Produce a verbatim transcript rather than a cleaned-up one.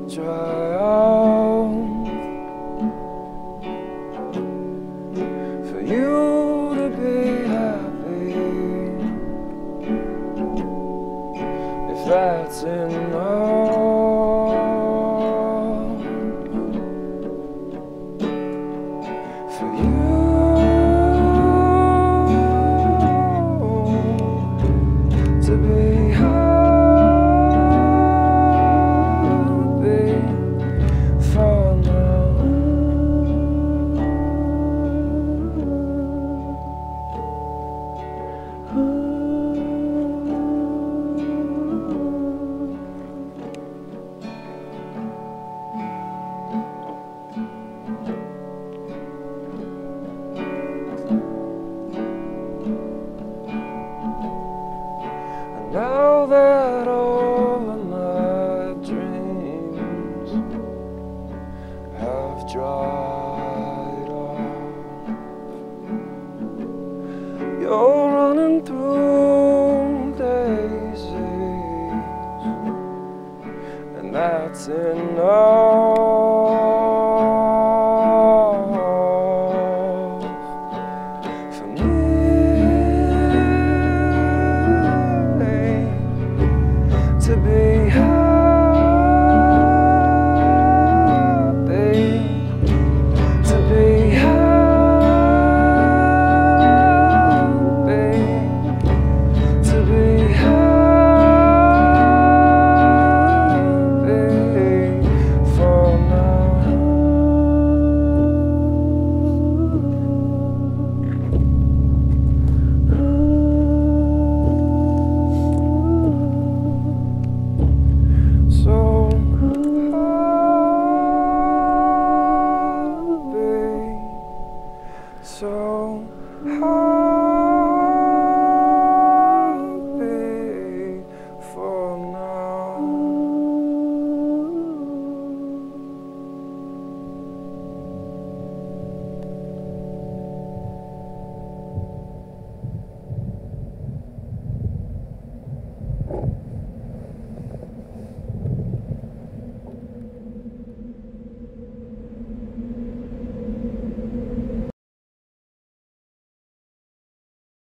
dry out for you to be happy, if that's enough. For you to be happy for now. And now that all of my dreams have dried off, you're running through daisies, and that's enough for me to be happy.